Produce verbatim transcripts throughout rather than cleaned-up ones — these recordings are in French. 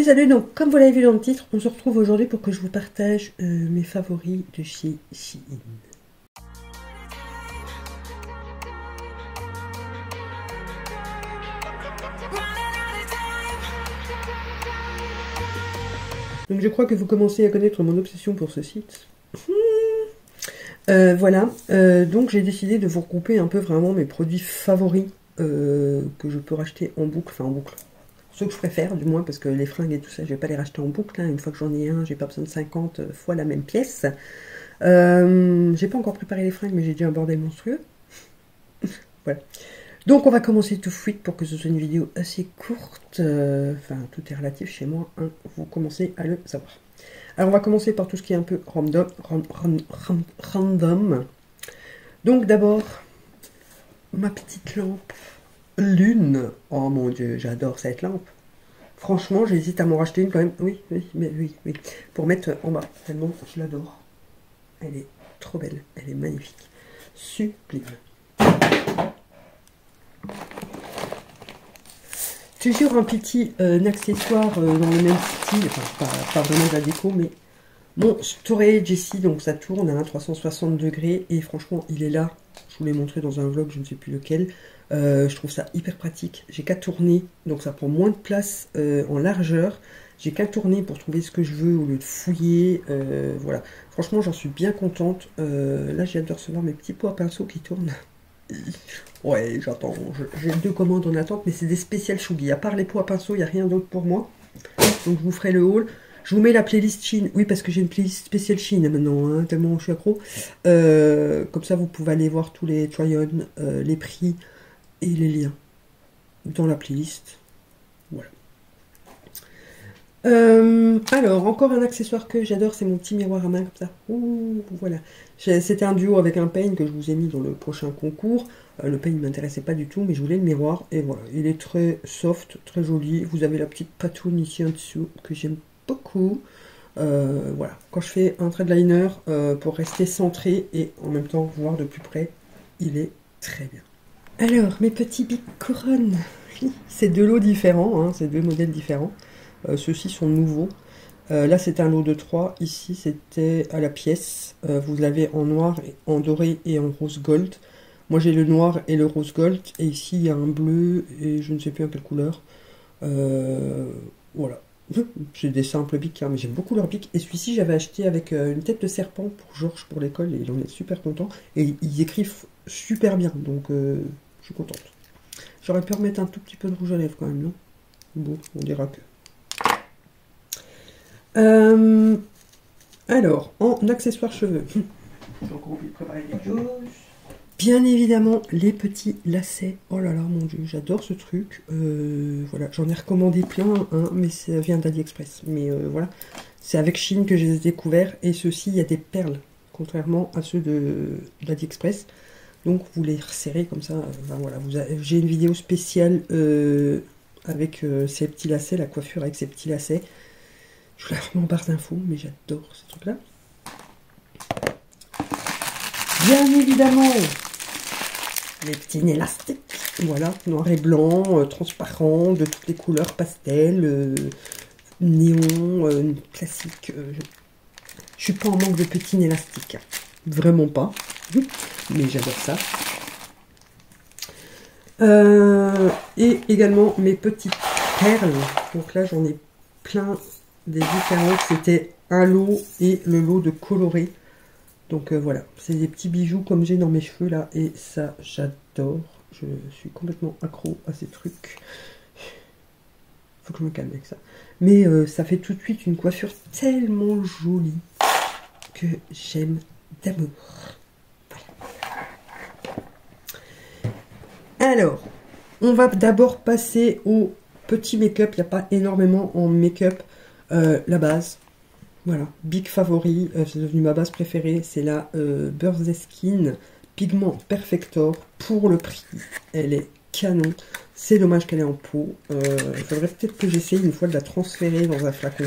Salut, donc comme vous l'avez vu dans le titre, on se retrouve aujourd'hui pour que je vous partage euh, mes favoris de chez Shein. Donc je crois que vous commencez à connaître mon obsession pour ce site. Euh, voilà, euh, donc j'ai décidé de vous regrouper un peu vraiment mes produits favoris euh, que je peux racheter en boucle, enfin en boucle. Ceux que je préfère du moins, parce que les fringues et tout ça, je vais pas les racheter en boucle. Hein. Une fois que j'en ai un, j'ai pas besoin de cinquante fois la même pièce. Euh, j'ai pas encore préparé les fringues, mais j'ai déjà un bordel monstrueux. Voilà. Donc on va commencer tout de suite pour que ce soit une vidéo assez courte. Euh, enfin, tout est relatif chez moi, hein. Vous commencez à le savoir. Alors on va commencer par tout ce qui est un peu random. random, random. Donc d'abord, ma petite lampe lune. Oh mon dieu, j'adore cette lampe. Franchement, j'hésite à m'en racheter une quand même. Oui, oui, mais oui, oui. Pour mettre en bas, tellement je l'adore. Elle est trop belle, elle est magnifique. Sublime. Toujours un petit euh, accessoire euh, dans le même style, enfin pas, pas vraiment de la déco, mais mon storage ici, donc ça tourne à trois cent soixante degrés et franchement il est là. Je vous l'ai montré dans un vlog, je ne sais plus lequel. Euh, je trouve ça hyper pratique. J'ai qu'à tourner, donc ça prend moins de place euh, en largeur. J'ai qu'à tourner pour trouver ce que je veux au lieu de fouiller. Euh, voilà. Franchement, j'en suis bien contente. Euh, là, j'ai hâte de recevoir mes petits pots à pinceau qui tournent. Ouais, j'attends. J'ai deux commandes en attente, mais c'est des spéciales chougi. À part les pots à pinceau, il n'y a rien d'autre pour moi. Donc, je vous ferai le haul. Je vous mets la playlist Shein. Oui, parce que j'ai une playlist spéciale Shein maintenant, hein, tellement je suis accro. Euh, comme ça, vous pouvez aller voir tous les try-on, euh, les prix et les liens dans la playlist. Voilà. Euh, alors, encore un accessoire que j'adore, c'est mon petit miroir à main comme ça. Ouh, voilà. C'était un duo avec un peigne que je vous ai mis dans le prochain concours. Euh, le peigne ne m'intéressait pas du tout, mais je voulais le miroir. Et voilà, il est très soft, très joli. Vous avez la petite patoune ici en dessous que j'aime beaucoup. Euh, voilà, quand je fais un trait de liner euh, pour rester centré et en même temps voir de plus près, il est très bien. Alors, mes petits bics couronnes. C'est deux lots différents, hein, c'est deux modèles différents. Euh, Ceux-ci sont nouveaux. Euh, là, c'est un lot de trois. Ici, c'était à la pièce. Euh, vous l'avez en noir, en doré et en rose gold. Moi, j'ai le noir et le rose gold. Et ici, il y a un bleu et je ne sais plus en quelle couleur. Euh, voilà. J'ai des simples bics, hein, mais j'aime beaucoup leurs bics. Et celui-ci, j'avais acheté avec euh, une tête de serpent pour Georges pour l'école. Et il en est super content. Et ils écrivent super bien. Donc, euh, je suis contente. J'aurais pu remettre un tout petit peu de rouge à lèvres quand même, non? Bon, on dira que... Euh, alors, en accessoires cheveux, j'ai encore oublié de préparer quelque chose. Bien évidemment, les petits lacets. Oh là là, mon dieu, j'adore ce truc. Euh, voilà, j'en ai recommandé plein, hein, mais ça vient d'AliExpress. Mais euh, voilà, c'est avec Shein que je les ai découverts. Et ceux-ci, il y a des perles, contrairement à ceux de, de l'AliExpress. Donc, vous les resserrez comme ça. Ben, voilà, j'ai une vidéo spéciale euh, avec euh, ces petits lacets, la coiffure avec ces petits lacets. Je vous la remets en barre d'infos, mais j'adore ce truc-là. Bien évidemment, les petits élastiques. Voilà, noir et blanc, euh, transparent, de toutes les couleurs, pastel, euh, néon, euh, classique. Euh, je... je suis pas en manque de petits élastiques. Vraiment pas. Mais j'adore ça. Euh, et également mes petites perles. Donc là, j'en ai plein des différentes. C'était un lot et le lot de colorés. Donc euh, voilà, c'est des petits bijoux comme j'ai dans mes cheveux là. Et ça, j'adore. Je suis complètement accro à ces trucs. Faut que je me calme avec ça. Mais euh, ça fait tout de suite une coiffure tellement jolie que j'aime d'amour. Alors, on va d'abord passer au petit make-up. Il n'y a pas énormément en make-up. Euh, la base, voilà, big favori, euh, c'est devenu ma base préférée. C'est la euh, Birthday Skin Pigment Perfector. Pour le prix, elle est canon. C'est dommage qu'elle est en pot. Euh, il faudrait peut-être que j'essaye une fois de la transférer dans un flacon.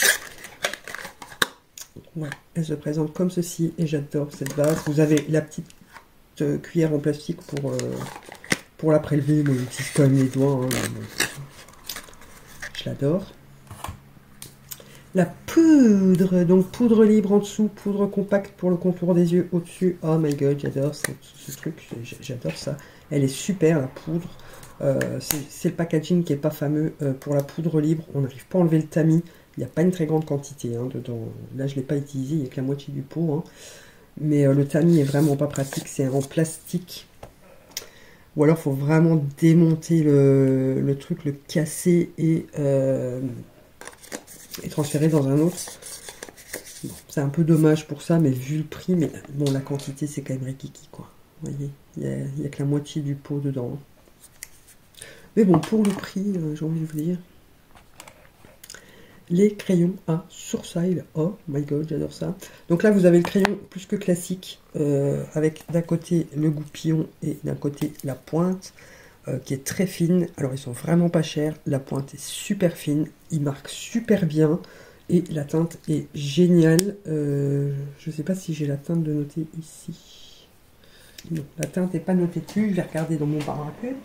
Voilà, elle se présente comme ceci et j'adore cette base. Vous avez la petite euh, cuillère en plastique pour... Euh, pour la prélever, moi j'utilise quand même les doigts, hein, je l'adore. La poudre, donc poudre libre en dessous, poudre compacte pour le contour des yeux au-dessus. Oh my god, j'adore ce, ce truc, j'adore ça. Elle est super, la poudre. Euh, c'est le packaging qui n'est pas fameux euh, pour la poudre libre. On n'arrive pas à enlever le tamis. Il n'y a pas une très grande quantité hein, dedans. Là, je ne l'ai pas utilisé, il n'y a que la moitié du pot. Hein. Mais euh, le tamis est vraiment pas pratique, c'est en plastique. Ou alors, il faut vraiment démonter le, le truc, le casser et... Euh, et transférer dans un autre. Bon, c'est un peu dommage pour ça, mais vu le prix, mais bon, la quantité, c'est quand même rikiki, quoi. Vous voyez, il n'y a, a que la moitié du pot dedans. Mais bon, pour le prix, euh, j'ai envie de vous dire, les crayons à sourcils. Oh my god, j'adore ça. Donc là, vous avez le crayon plus que classique, euh, avec d'un côté le goupillon et d'un côté la pointe. Euh, qui est très fine. Alors ils sont vraiment pas chers, la pointe est super fine, ils marquent super bien et la teinte est géniale. Euh, je sais pas si j'ai la teinte de noter ici. Non, la teinte n'est pas notée dessus, je vais regarder dans mon bar à cup.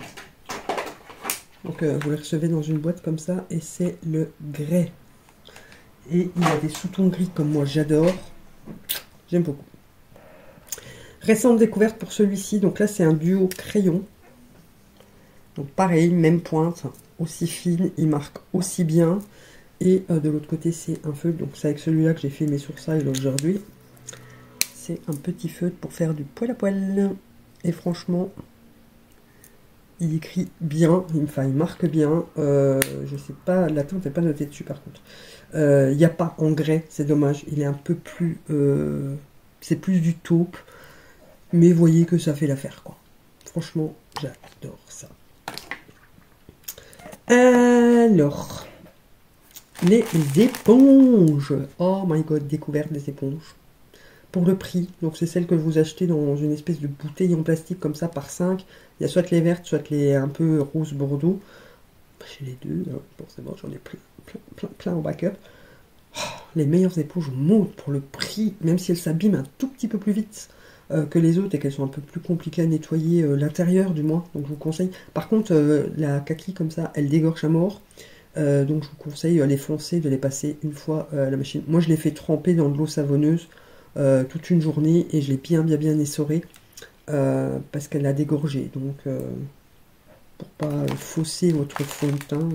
Donc euh, vous les recevez dans une boîte comme ça et c'est le grès. Et il y a des sous-tons gris comme moi j'adore, j'aime beaucoup. Récente découverte pour celui-ci, donc là c'est un duo crayon. Donc pareil, même pointe, aussi fine, il marque aussi bien. Et euh, de l'autre côté, c'est un feutre. Donc c'est avec celui-là que j'ai fait mes sourcils aujourd'hui. C'est un petit feutre pour faire du poil à poil. Et franchement, il écrit bien, enfin il marque bien. Euh, je sais pas, la teinte n'est pas notée dessus par contre. Euh, il n'y a pas en grès, c'est dommage. Il est un peu plus... Euh, c'est plus du taupe. Mais vous voyez que ça fait l'affaire, quoi. Franchement, j'adore ça. Alors, les éponges. Oh my god, découverte des éponges. Pour le prix, donc c'est celle que vous achetez dans une espèce de bouteille en plastique comme ça par cinq. Il y a soit les vertes, soit les un peu rose bordeaux. J'ai les deux, forcément j'en ai plein, plein, plein, plein en backup. Oh, les meilleures éponges montent pour le prix, même si elles s'abîment un tout petit peu plus vite. Euh, que les autres et qu'elles sont un peu plus compliquées à nettoyer, euh, l'intérieur du moins, donc je vous conseille. Par contre, euh, la kaki comme ça, elle dégorge à mort, euh, donc je vous conseille euh, les foncer, de les passer une fois euh, à la machine. Moi je l'ai fait tremper dans de l'eau savonneuse euh, toute une journée et je l'ai bien bien bien essoré euh, parce qu'elle a dégorgé, donc euh, pour pas fausser votre fond de teint.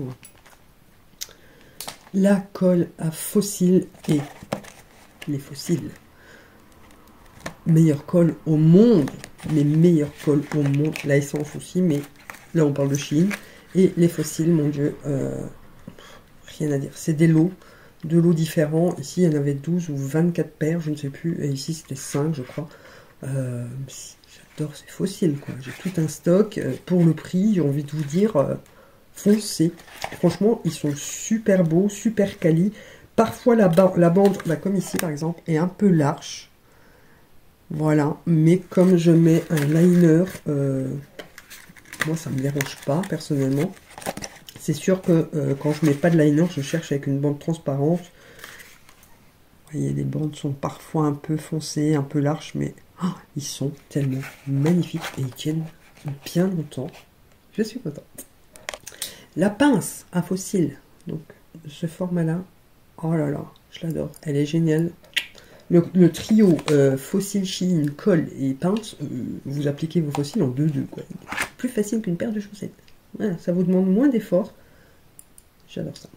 La colle à fossiles et les fossiles. Meilleure colle au monde, les meilleures colles au monde, la essence aussi, mais là on parle de Chine. Et les fossiles, mon dieu, euh, rien à dire. C'est des lots, deux lots différents. Ici il y en avait douze ou vingt-quatre paires, je ne sais plus, et ici c'était cinq je crois. Euh, J'adore ces fossiles, quoi. J'ai tout un stock. Euh, pour le prix, j'ai envie de vous dire, euh, foncez. Franchement, ils sont super beaux, super quali. Parfois la, ba la bande, bah, comme ici par exemple, est un peu large. Voilà, mais comme je mets un liner, euh, moi ça me dérange pas personnellement. C'est sûr que euh, quand je mets pas de liner, je cherche avec une bande transparente. Vous voyez, les bandes sont parfois un peu foncées, un peu larges, mais oh, ils sont tellement magnifiques et ils tiennent bien longtemps. Je suis contente. La pince à fossiles, donc ce format-là, oh là là, je l'adore, elle est géniale. Le, le trio euh, fossile, chine, colle et pince, euh, vous appliquez vos fossiles en deux deux, quoi. Plus facile qu'une paire de chaussettes. Voilà, ça vous demande moins d'efforts. J'adore ça.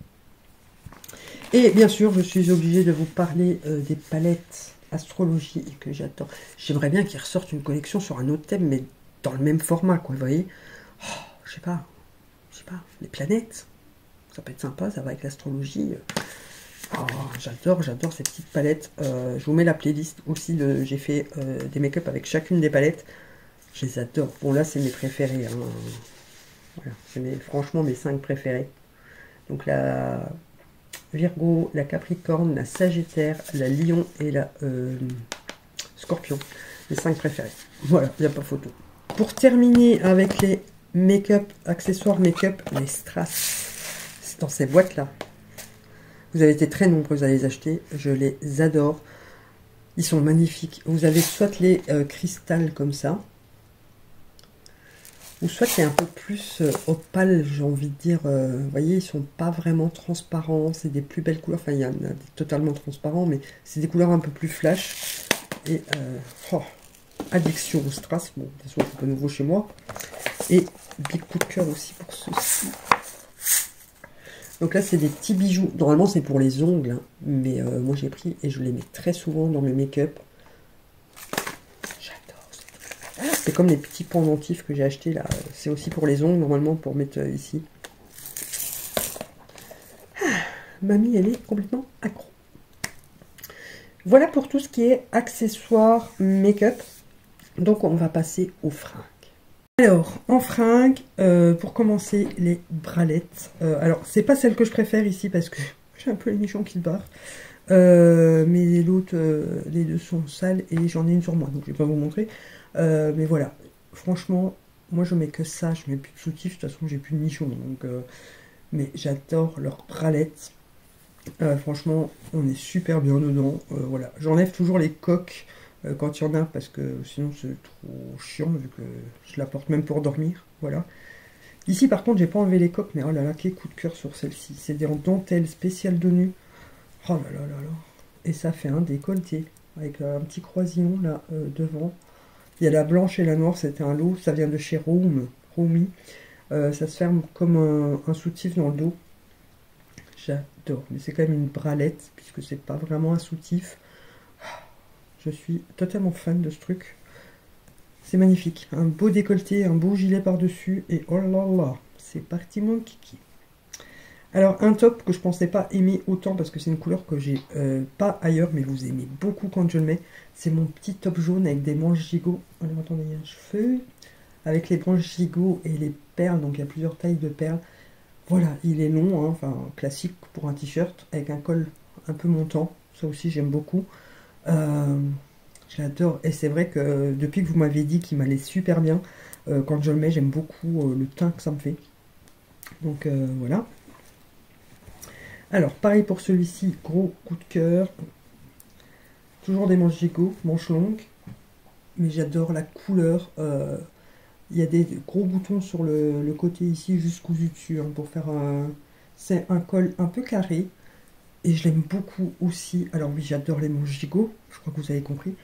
Et bien sûr, je suis obligée de vous parler euh, des palettes astrologie que j'adore. J'aimerais bien qu'ils ressortent une collection sur un autre thème, mais dans le même format, quoi, vous voyez. Oh, je sais pas, je sais pas, les planètes. Ça peut être sympa, ça va avec l'astrologie. Oh, j'adore, j'adore ces petites palettes. Euh, je vous mets la playlist aussi. De, j'ai fait euh, des make-up avec chacune des palettes. Je les adore. Bon, là, c'est mes préférés. Hein. Voilà, c'est mes, franchement mes cinq préférés. Donc la Virgo, la Capricorne, la Sagittaire, la Lion et la euh, Scorpion. Les cinq préférés. Voilà, il n'y a pas photo. Pour terminer avec les make-up, accessoires make-up, les strass. C'est dans ces boîtes-là. Vous avez été très nombreux à les acheter. Je les adore. Ils sont magnifiques. Vous avez soit les euh, cristals comme ça. ou soit c'est un peu plus euh, opale, j'ai envie de dire. Euh, vous voyez, ils sont pas vraiment transparents, c'est des plus belles couleurs. Enfin, il y en a des totalement transparents, mais c'est des couleurs un peu plus flash. Et euh, oh, addiction au strass, bon, de toute façon, c'est pas nouveau chez moi. Et big coup de cœur aussi pour ceux-ci. Donc là, c'est des petits bijoux. Normalement, c'est pour les ongles, hein, mais euh, moi j'ai pris et je les mets très souvent dans mes make-up. J'adore. C'est comme les petits pendentifs que j'ai achetés là. C'est aussi pour les ongles, normalement, pour mettre euh, ici. Ah, mamie, elle est complètement accro. Voilà pour tout ce qui est accessoires, make-up. Donc, on va passer aux fringues. Alors, en fringues, euh, pour commencer, les bralettes. Euh, alors, c'est pas celle que je préfère ici parce que j'ai un peu les nichons qui se barrent. Euh, mais l'autre, euh, les deux sont sales et j'en ai une sur moi, donc je vais pas vous montrer. Euh, mais voilà, franchement, moi je mets que ça, je mets plus de soutif, de toute façon j'ai plus de nichons. Donc, euh, mais j'adore leurs bralettes. Euh, franchement, on est super bien dedans. Euh, voilà, j'enlève toujours les coques euh, quand il y en a parce que sinon c'est trop chiant vu que je la porte même pour dormir. Voilà. Ici par contre, j'ai pas enlevé les coques, mais oh là là, quel coup de cœur sur celle-ci. C'est des dentelles spéciales de nu. Oh là là là là. Et ça fait un décolleté avec un petit croisillon là euh, devant. Il y a la blanche et la noire, c'était un lot. Ça vient de chez Room, Romy. Euh, ça se ferme comme un, un soutif dans le dos. J'adore. Mais c'est quand même une bralette puisque c'est pas vraiment un soutif. Je suis totalement fan de ce truc. C'est magnifique. Un beau décolleté, un beau gilet par-dessus. Et oh là là, c'est parti mon kiki. Alors un top que je pensais pas aimer autant parce que c'est une couleur que j'ai euh, pas ailleurs mais vous aimez beaucoup quand je le mets. C'est mon petit top jaune avec des manches gigots. Alors attendez, il y a un cheveu. Avec les branches gigots et les perles, donc il y a plusieurs tailles de perles. Voilà, il est long, hein, enfin classique pour un t-shirt avec un col un peu montant. Ça aussi j'aime beaucoup. Euh, je l'adore et c'est vrai que depuis que vous m'avez dit qu'il m'allait super bien, euh, quand je le mets j'aime beaucoup euh, le teint que ça me fait. Donc euh, voilà. Alors, pareil pour celui-ci, gros coup de cœur. Toujours des manches gigots, manches longues. Mais j'adore la couleur. Euh, il y a des gros boutons sur le, le côté ici, jusqu'au dessus, hein, pour faire un... C'est un col un peu carré. Et je l'aime beaucoup aussi. Alors oui, j'adore les manches gigots. Je crois que vous avez compris.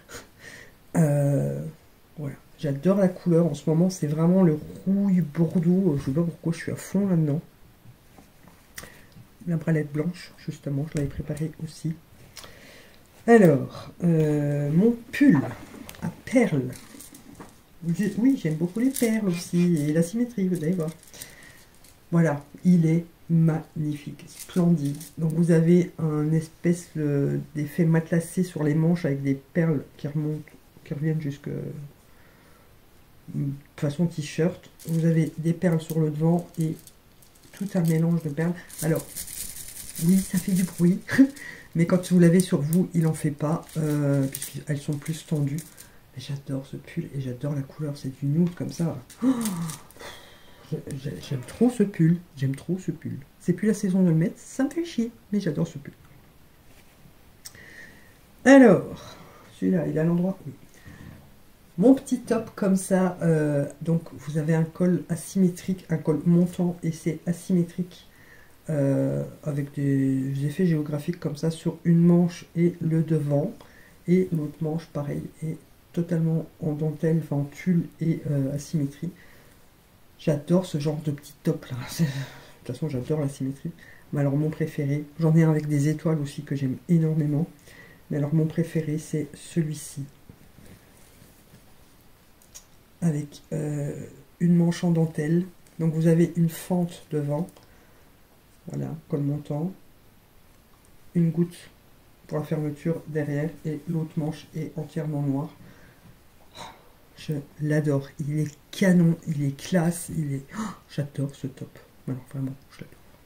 Euh, voilà. J'adore la couleur. En ce moment, c'est vraiment le rouille bordeaux. Je sais pas pourquoi je suis à fond là-dedans. La bralette blanche, justement, je l'avais préparée aussi. Alors, euh, mon pull à perles. Oui, j'aime beaucoup les perles aussi, et la symétrie, vous allez voir. Voilà, il est magnifique, splendide. Donc vous avez un espèce d'effet matelassé sur les manches avec des perles qui remontent, qui reviennent jusque façon t-shirt. Vous avez des perles sur le devant et tout un mélange de perles. Alors, oui, ça fait du bruit, mais quand vous l'avez sur vous, il n'en fait pas, euh, puisqu'elles sont plus tendues. Mais j'adore ce pull et j'adore la couleur, c'est du nude comme ça. Oh, j'aime trop ce pull, j'aime trop ce pull. C'est plus la saison de le mettre, ça me fait chier, mais j'adore ce pull. Alors, celui-là, il a l'endroit, oui. Mon petit top comme ça, euh, donc vous avez un col asymétrique, un col montant et c'est asymétrique. Euh, avec des effets géographiques comme ça sur une manche et le devant, et l'autre manche pareil est totalement en dentelle, enfin en tulle et euh, asymétrie. J'adore ce genre de petit top là. De toute façon j'adore la symétrie. Mais alors mon préféré, j'en ai un avec des étoiles aussi que j'aime énormément, mais alors mon préféré c'est celui-ci avec euh, une manche en dentelle, donc vous avez une fente devant. Voilà, col montant, une goutte pour la fermeture derrière et l'autre manche est entièrement noire. Je l'adore, il est canon, il est classe, il est... Oh, j'adore ce top, alors vraiment, je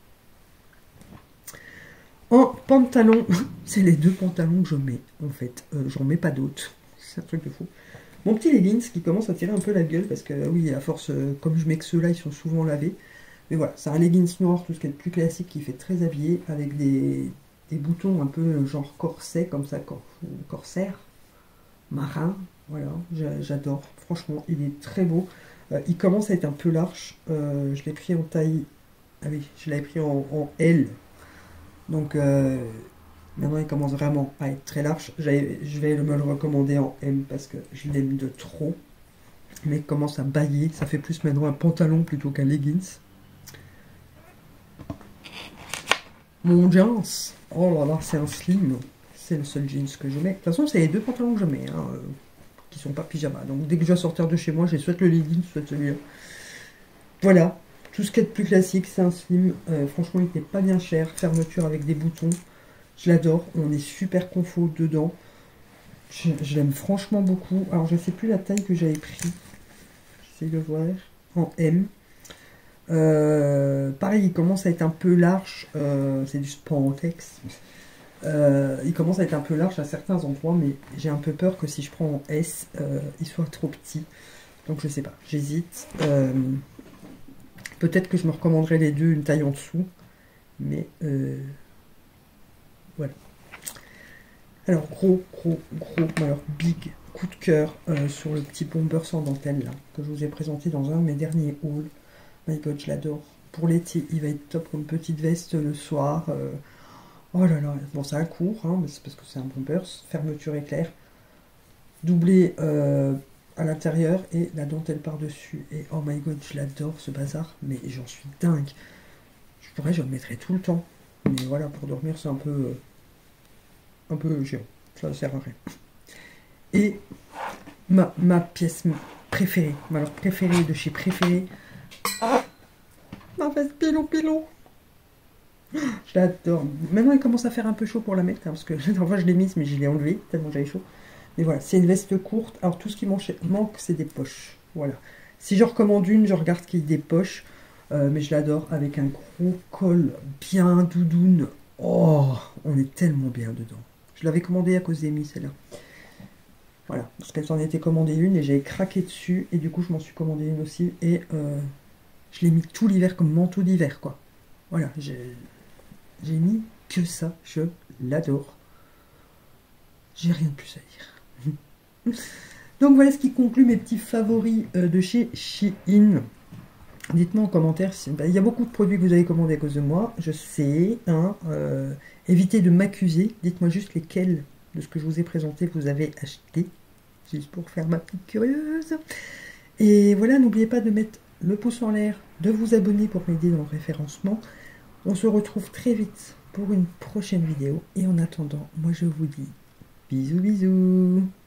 l'adore. En pantalon, c'est les deux pantalons que je mets en fait, euh, j'en mets pas d'autres, c'est un truc de fou. Mon petit leggings qui commence à tirer un peu la gueule parce que oui, à force, euh, comme je mets que ceux-là, ils sont souvent lavés. Mais voilà, c'est un leggings noir, tout ce qui est le plus classique, qui fait très habillé, avec des, des boutons un peu genre corset, comme ça, cor, corsaire, marin, voilà, j'adore. Franchement, il est très beau. Euh, il commence à être un peu large. Euh, je l'ai pris en taille... Ah oui, je l'avais pris en, en L. Donc euh, maintenant il commence vraiment à être très large. J'avais- Je vais me le recommander en M parce que je l'aime de trop. Mais il commence à bailler. Ça fait plus maintenant un pantalon plutôt qu'un leggings. Mon jeans. Oh là là, c'est un slim. C'est le seul jeans que je mets. De toute façon, c'est les deux pantalons que je mets. Hein, euh, qui sont pas pyjama. Donc dès que je dois sortir de chez moi, j'ai soit le leggings, soit celui-là. Voilà. Tout ce qui est de plus classique, c'est un slim. Euh, franchement, il n'était pas bien cher. Fermeture avec des boutons. Je l'adore. On est super confort dedans. Je, je l'aime franchement beaucoup. Alors, je ne sais plus la taille que j'avais pris. J'essaie de voir. En M. Euh, pareil, il commence à être un peu large. Euh, c'est du spandex. Euh, il commence à être un peu large à certains endroits, mais j'ai un peu peur que si je prends en S, euh, il soit trop petit. Donc, je sais pas. J'hésite. Euh, Peut-être que je me recommanderais les deux, une taille en dessous. Mais euh, voilà. Alors, gros, gros, gros, alors big coup de cœur euh, sur le petit bomber sans dentelle là, que je vous ai présenté dans un de mes derniers hauls. My God, je l'adore. Pour l'été, il va être top comme petite veste le soir. Euh, oh là là, bon, c'est un court, hein, mais c'est parce que c'est un bomber. Fermeture éclair. Doublé euh, à l'intérieur et la dentelle par-dessus. Et oh my God, je l'adore ce bazar, mais j'en suis dingue. Je pourrais, je le mettrais tout le temps. Mais voilà, pour dormir, c'est un peu... Euh, un peu géant. Ça ne sert à rien. Et ma, ma pièce préférée, ma alors préférée de chez préférée. Ah, ma veste pilon pilon. Je l'adore. Maintenant, il commence à faire un peu chaud pour la mettre, hein, parce que la dernière fois, je l'ai mise, mais je l'ai enlevée, tellement j'avais chaud. Mais voilà, c'est une veste courte. Alors, tout ce qui manque, c'est des poches. Voilà. Si je recommande une, je regarde qu'il y ait des poches. Euh, mais je l'adore avec un gros col bien doudoune. Oh, on est tellement bien dedans. Je l'avais commandé à cause d'Amy, celle-là. Voilà, parce qu'elle s'en était commandée une et j'ai craqué dessus. Et du coup, je m'en suis commandé une aussi. Et euh, je l'ai mis tout l'hiver comme manteau d'hiver, quoi. Voilà, j'ai mis que ça. Je l'adore. J'ai rien de plus à dire. Donc voilà ce qui conclut mes petits favoris euh, de chez Shein. Dites-moi en commentaire, si, bah, il y a beaucoup de produits que vous avez commandés à cause de moi, je sais, hein, euh, évitez de m'accuser, dites-moi juste lesquels de ce que je vous ai présenté vous avez acheté, juste pour faire ma petite curieuse. Et voilà, n'oubliez pas de mettre le pouce en l'air, de vous abonner pour m'aider dans le référencement. On se retrouve très vite pour une prochaine vidéo, et en attendant, moi je vous dis bisous bisous.